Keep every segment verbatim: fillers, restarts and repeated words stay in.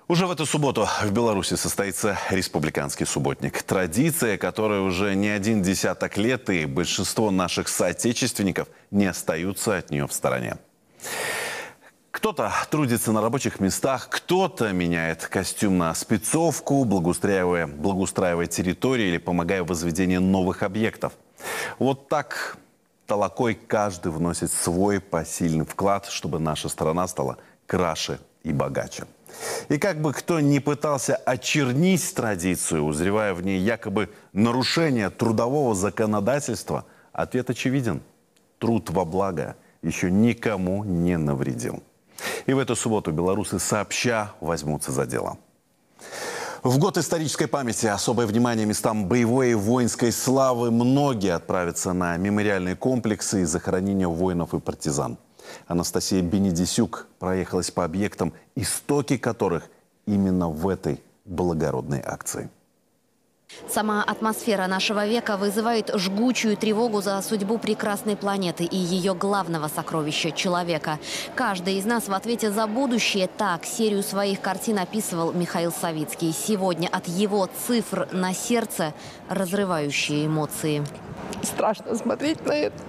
Уже в эту субботу в Беларуси состоится республиканский субботник. Традиция, которая уже не один десяток лет, и большинство наших соотечественников не остаются от нее в стороне. Кто-то трудится на рабочих местах, кто-то меняет костюм на спецовку, благоустраивая, благоустраивая территории или помогая в возведении новых объектов. Вот так толокой каждый вносит свой посильный вклад, чтобы наша страна стала краше и богаче. И как бы кто ни пытался очернить традицию, узревая в ней якобы нарушение трудового законодательства, ответ очевиден. Труд во благо еще никому не навредил. И в эту субботу белорусы сообща возьмутся за дело. В год исторической памяти особое внимание местам боевой и воинской славы. Многие отправятся на мемориальные комплексы и захоронения воинов и партизан. Анастасия Бенедисюк проехалась по объектам, истоки которых именно в этой благородной акции. Сама атмосфера нашего века вызывает жгучую тревогу за судьбу прекрасной планеты и ее главного сокровища – человека. Каждый из нас в ответе за будущее. Так серию своих картин описывал Михаил Савицкий. Сегодня от его цифр на сердце разрывающие эмоции. Страшно смотреть на это.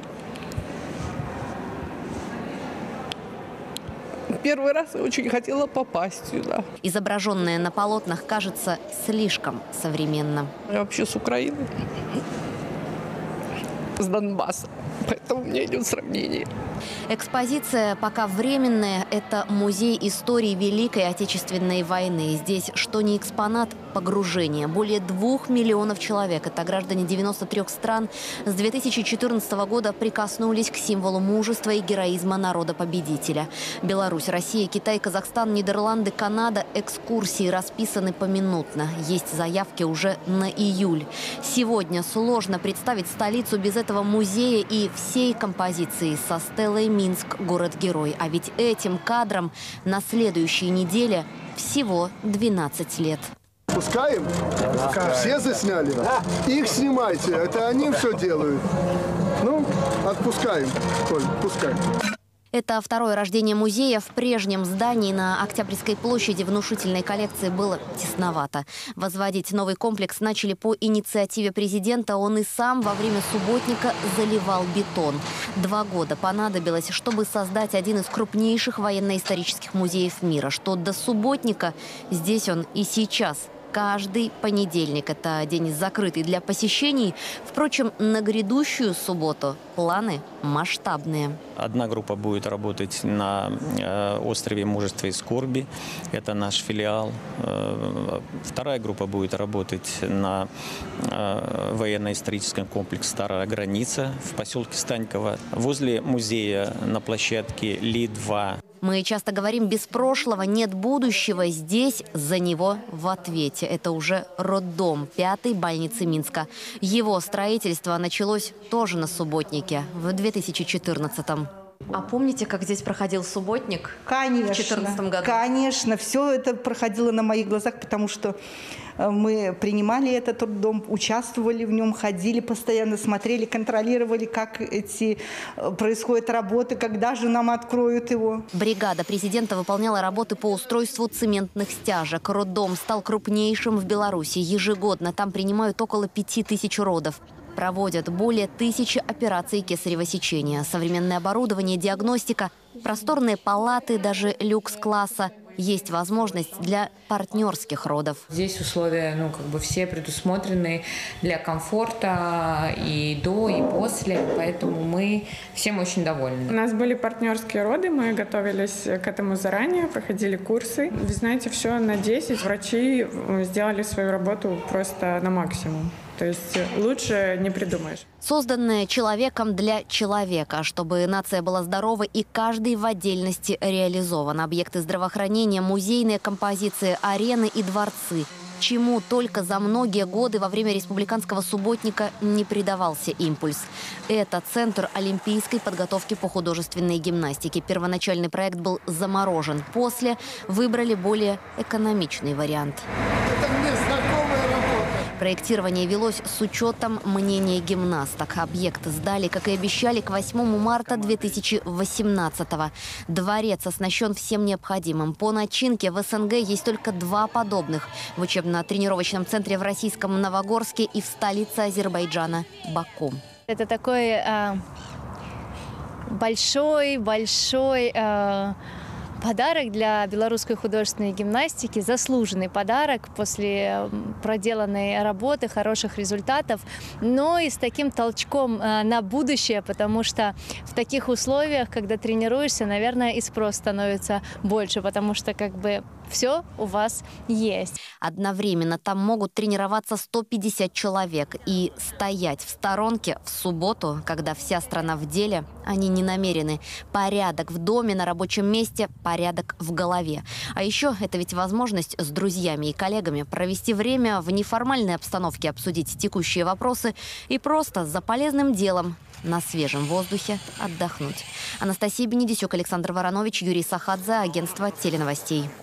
Первый раз я очень хотела попасть сюда. Изображенное на полотнах кажется слишком современным. Я вообще с Украины, с Донбасса, поэтому у меня идет сравнение. Экспозиция пока временная – это музей истории Великой Отечественной войны. Здесь что ни экспонат – погружение. Более двух миллионов человек, это граждане девяноста трёх стран, с две тысячи четырнадцатого года прикоснулись к символу мужества и героизма народа-победителя. Беларусь, Россия, Китай, Казахстан, Нидерланды, Канада. Экскурсии расписаны поминутно. Есть заявки уже на июль. Сегодня сложно представить столицу без этого музея и всей композиции со стелой «Минск. Город-герой». А ведь этим кадрам на следующей неделе всего двенадцать лет. Пускаем? Да. Все засняли? Да. Их снимайте, это они все делают. Ну, отпускаем, Коль, пускай. Это второе рождение музея. В прежнем здании на Октябрьской площади внушительной коллекции было тесновато. Возводить новый комплекс начали по инициативе президента. Он и сам во время субботника заливал бетон. Два года понадобилось, чтобы создать один из крупнейших военно-исторических музеев мира. Что до субботника, здесь он и сейчас. Каждый понедельник – это день закрытый для посещений. Впрочем, на грядущую субботу планы масштабные. Одна группа будет работать на э, острове Мужества и Скорби. Это наш филиал. Э, вторая группа будет работать на э, военно-историческом комплексе «Старая граница» в поселке Станьково. Возле музея на площадке Ли два. Мы часто говорим, без прошлого нет будущего. Здесь за него в ответе. Это уже роддом пятой больницы Минска. Его строительство началось тоже на субботнике в две тысячи четырнадцатом. А помните, как здесь проходил субботник? Конечно, в две тысячи четырнадцатом году? Конечно, все это проходило на моих глазах, потому что мы принимали этот роддом, участвовали в нем, ходили постоянно, смотрели, контролировали, как эти происходят работы, когда же нам откроют его. Бригада президента выполняла работы по устройству цементных стяжек. Роддом стал крупнейшим в Беларуси. Ежегодно там принимают около пяти тысяч родов. Проводят более тысячи операций кесарево сечения. Современное оборудование, диагностика, просторные палаты, даже люкс-класса. Есть возможность для партнерских родов. Здесь условия, ну, как бы все предусмотрены для комфорта и до, и после, поэтому мы всем очень довольны. У нас были партнерские роды, мы готовились к этому заранее, проходили курсы. Вы знаете, все на десять. Врачи сделали свою работу просто на максимум. То есть лучше не придумаешь. Созданное человеком для человека, чтобы нация была здорова и каждый в отдельности реализован. Объекты здравоохранения, музейные композиции, арены и дворцы. Чему только за многие годы во время республиканского субботника не придавался импульс. Это центр олимпийской подготовки по художественной гимнастике. Первоначальный проект был заморожен. После выбрали более экономичный вариант. Это мне знакомая работа. Проектирование велось с учетом мнения гимнасток. Объект сдали, как и обещали, к восьмому марта две тысячи восемнадцатого. Дворец оснащен всем необходимым. По начинке в СНГ есть только два подобных. В учебно-тренировочном центре в российском Новогорске и в столице Азербайджана – Баку. Это такой э, большой-большой э, подарок для белорусской художественной гимнастики, заслуженный подарок после проделанной работы, хороших результатов, но и с таким толчком на будущее, потому что в таких условиях, когда тренируешься, наверное, и спрос становится больше, потому что как бы все у вас есть. Одновременно там могут тренироваться сто пятьдесят человек. И стоять в сторонке в субботу, когда вся страна в деле, они не намерены. Порядок в доме, на рабочем месте, порядок в голове. А еще это ведь возможность с друзьями и коллегами провести время в неформальной обстановке, обсудить текущие вопросы и просто за полезным делом на свежем воздухе отдохнуть. Анастасия Бенедисюк, Александр Воронович, Юрий Сахадзе, агентство теленовостей.